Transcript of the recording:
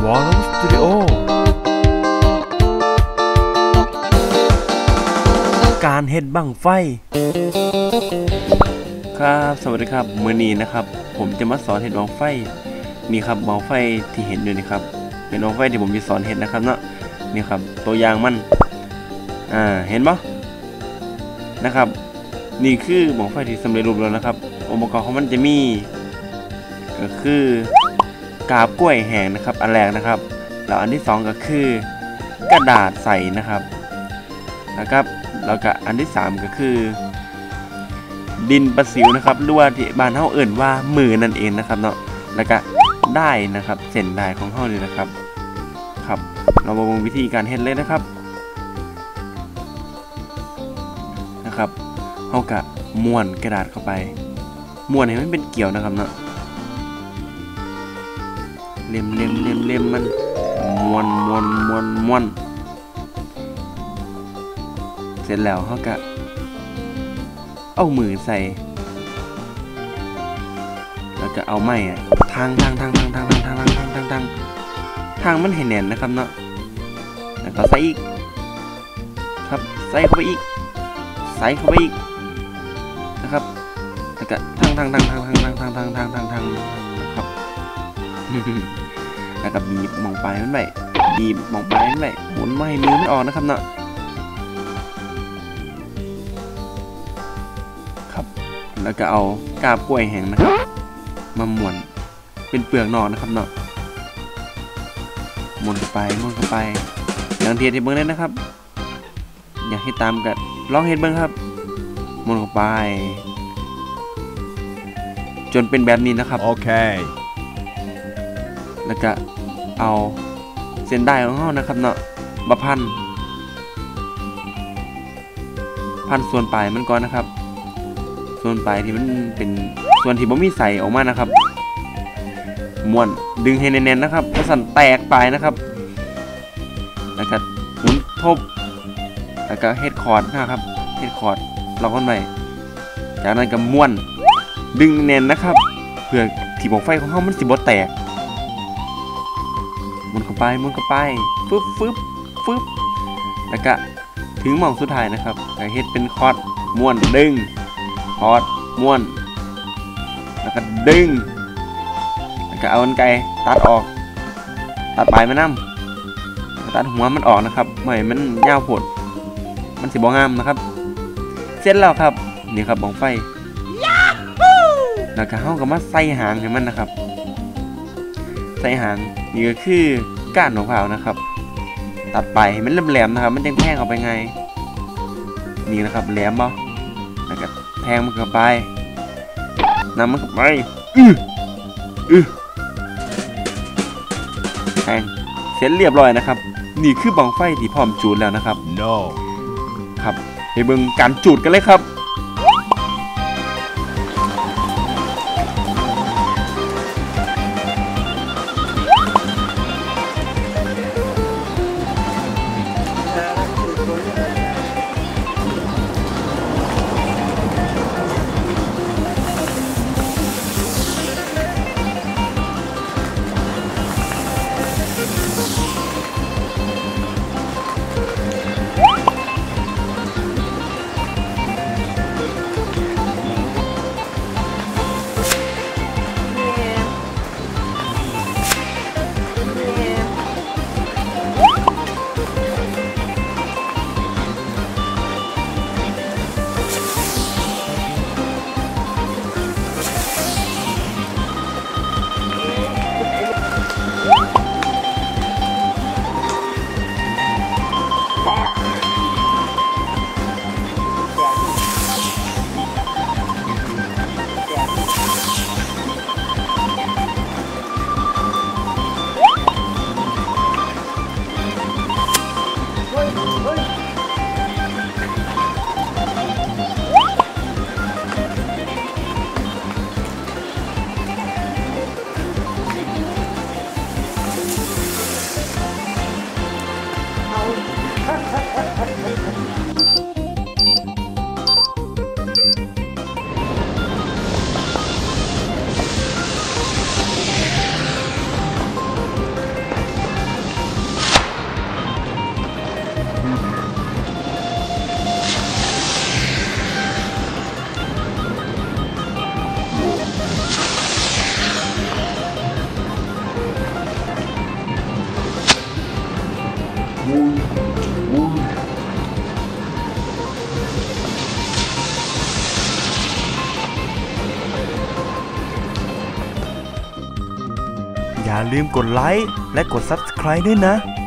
วอลล์สตูดิโอการเฮ็ดบั้งไฟครับสวัสดีครับมื้อนี้นะครับผมจะมาสอนเฮ็ดบั้งไฟนี่ครับบั้งไฟที่เห็นอยู่นี่ครับเป็นบั้งไฟที่ผมจะสอนเฮ็ดนะครับเนาะนี่ครับตัวอย่างมันเห็นปะนะครับนี่คือบั้งไฟที่สำเร็จรูปแล้วนะครับองค์ประกอบของมันจะมีก็คือกาบกล้วยแห้งนะครับอันแรกนะครับแล้วอันที่สองก็คือกระดาษใสนะครับแล้วก็อันที่สามก็คือดินประสิวนะครับหรือว่าที่บ้านเฮาเอิ่นว่ามือนั่นเองนะครับเนาะแล้วก็ได้นะครับเส้นได้ของเฮานี่นะครับครับเรามาดูวิธีการเฮ็ดเลยนะครับเฮาก็ม้วนกระดาษเข้าไปม้วนให้มันเป็นเกี่ยวนะครับเนาะเล็มมันม้วนเสร็จแล้วเขาก็เอามือใส่แล้วก็เอาไม้ทางมันให้แน่นนะครับเนาะแล้วก็ใส่อีกครับใส่เข้าไปอีกนะครับแล้วก็ทางครับแล้วก็บีบมองปลายมันไว้หมุนไม่ให้มือไม่ออกนะครับเนาะครับแล้วก็เอากาบกล้วยแห้งนะครับมาม้วนเป็นเปลือกนอกนะครับเนาะม้วนเข้าไปอย่างเทียดให้เบิ้งได้นะครับอยากให้ตามกันลองเห็นเบิ้งครับม้วนเข้าไปจนเป็นแบบนี้นะครับโอเคแล้วก็เอาเส้นได้ของเรานะครับเนาะมาพันส่วนปลายมันก่อนนะครับส่วนปลายที่มันเป็นส่วนที่บ่มีใส่ออกมานะครับม้วนดึงให้แน่นๆนะครับกระสันแตกปลายนะครับแล้วก็หมุนทบแล้วก็เฮ็ดคอร์ดนะครับเฮ็ดคอร์ดล็อกมันไว้จากนั้นก็ม้วนดึงแน่นนะครับเพื่อที่บั้งไฟของเรามันสิบ่แตกหมุนเข้าไปฟึบแล้วก็ถึงหม่องสุดท้ายนะครับก็เฮ็ดเป็นคอร์ดม้วนดึงคอร์ดม้วนแล้วก็ดึงแล้วก็เอากรรไกรตัดออกตัดปลายมันนำตัดหัวมันออกนะครับไม่ให้มันยาวโพดมันสิบ่งามนะครับเสร็จแล้วครับนี่ครับบั้งไฟแล้วก็เฮาก็มาใส่หางให้มันนะครับใส่หางนี่ก็คือก้านมะพร้าวนะครับตัดไปให้มันแหลมๆนะครับมันจะแทงเข้าไปไงนี่นะครับแหลมบ่แล้วก็แทงมันเข้าไปนำมันเข้าไปแทงเสร็จเรียบร้อยนะครับนี่คือบั้งไฟที่พร้อมจูดแล้วนะครับ no ครับไปเบิ่งการจูดกันเลยครับอย่าลืมกดไลค์และกด Subscribe ด้วยนะ